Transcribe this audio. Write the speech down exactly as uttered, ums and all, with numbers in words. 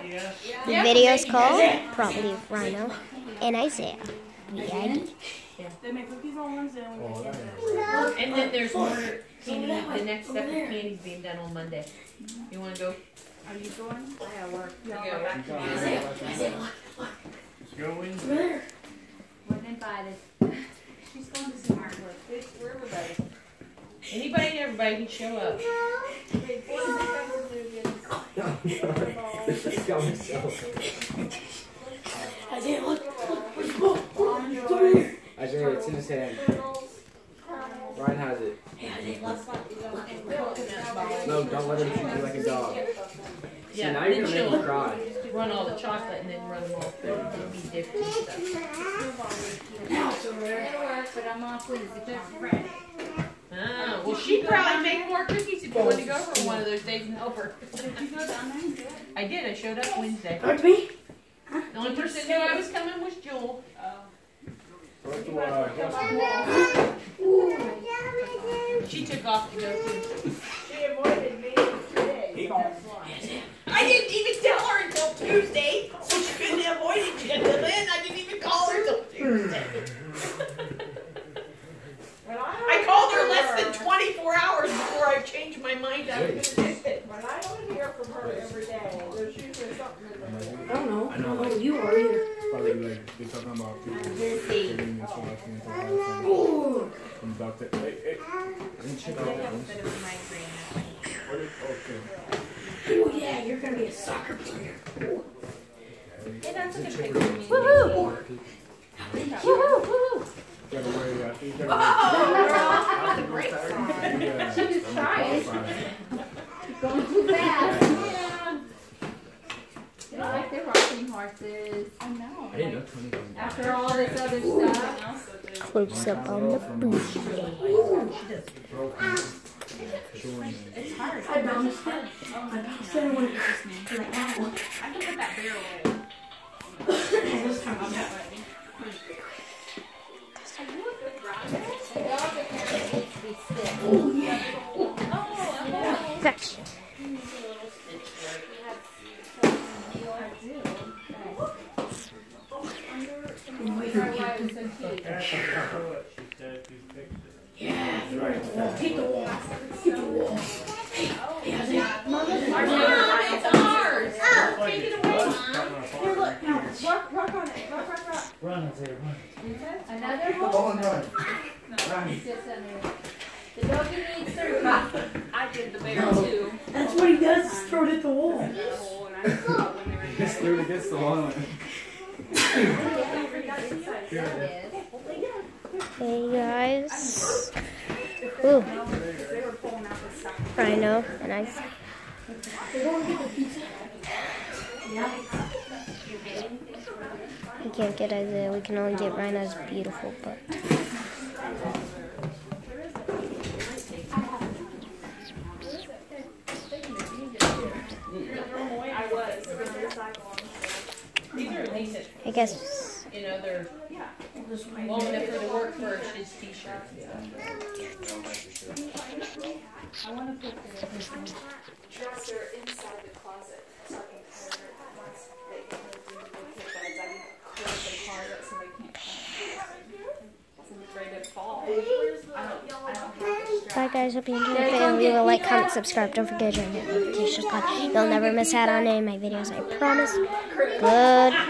The video is called probably Rhino and Isaiah. V I D. They make cookies on Wednesday. And then there's more candy. The next step of candy's being done on Monday. You want to go? Are you going? I have work. Yeah. You go back to Let's go in. Wasn't invited. She's going to see artwork. It's for everybody. Anybody and everybody can show up. Isaiah, look, look, where's the ball? It's over here. Isaiah, it's in his hand. Ryan has it. Hey, Isaiah, look. No, don't let him treat you like a dog. See, Yeah, now then you're gonna make she'll him cry. run all the chocolate and then run them all through and be dipped and stuff. Now it's over there. It'll work, but I'm off Wednesday. Friday. Ah, well, she'd probably make more cookies if you wanted to go for one of those days and help her. Did you go down there and do it? I did. I showed up Wednesday. Talk to me. The only person who knew I was coming was Jewel. She took off to go too. She avoided me today. I didn't even tell her until Tuesday, so she couldn't avoid it. She had to in. I didn't even call her until Tuesday. I called her less than twenty-four hours before I changed my mind. I was going to do it. When I don't hear from her every day, there's usually something in I don't know. I know. I don't know who you are either. Probably like they're talking about people busy. getting into accidents or whatever. Ooh. From doctor. Hey, hey. Didn't check out that one. Okay. Oh yeah, you're gonna be a soccer player. Ooh. Woohoo! Woohoo! You gotta wear your. You gotta Oh, the brakes on. wear. She was trying. Going too fast. Yeah. They don't like their rocking horses. I know. I didn't know twenty was bad. After all this other stuff. Close up on the booty. It's hard. I bounced that. I bounced that one. Like that one. I can put that barrel away. This time I'm not. Oh yeah. Fetch. Wait for him. Yeah, you're right. Take the wall. Take the wall. Hey, hey, Isaiah. It's ours. Take it away, Mom. Here, look. Now, rock, rock on it. Rock, rock, rock. Run, Isaiah, run. Another The one? ball and run. No, it's just under. The doggy needs surgery. I did the bear too. That's what he does, is throw it at the wall. He just threw it against the wall. Hey guys. Ooh. Rhino and Isaiah. We can't get Isaiah. We can only get Rhino's beautiful butt. I guess. You know, they're long enough for the work for his t-shirts. I want to put the dresser inside the closet so I can cover it once they get moved into the beds. I didn't close the closet so they can't come. I'm afraid to fall. I don't, I don't have the strap. Bye guys, hope you enjoyed the video. Leave a like, comment, subscribe. Don't forget to turn your notifications on. You'll never miss out on any of my videos, I promise. Good.